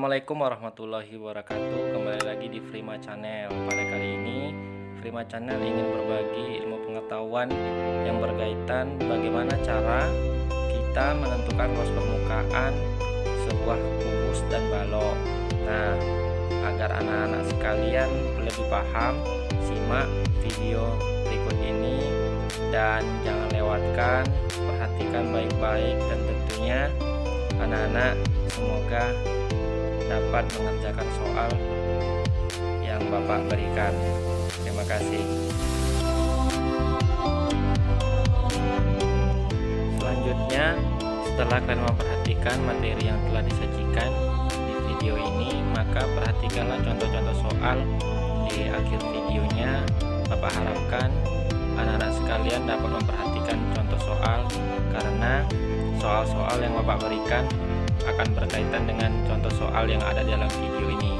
Assalamualaikum warahmatullahi wabarakatuh. Kembali lagi di Frima Channel. Pada kali ini Frima Channel ingin berbagi ilmu pengetahuan yang berkaitan bagaimana cara kita menentukan luas permukaan sebuah kubus dan balok. Nah, agar anak-anak sekalian lebih paham, simak video berikut ini dan jangan lewatkan, perhatikan baik-baik, dan tentunya anak-anak semoga dapat mengerjakan soal yang Bapak berikan. Terima kasih. Selanjutnya, setelah kalian memperhatikan materi yang telah disajikan di video ini, maka perhatikanlah contoh-contoh soal di akhir videonya. Bapak harapkan anak-anak sekalian dapat memperhatikan contoh soal, karena soal-soal yang Bapak berikan akan berkaitan dengan contoh soal yang ada dalam video ini.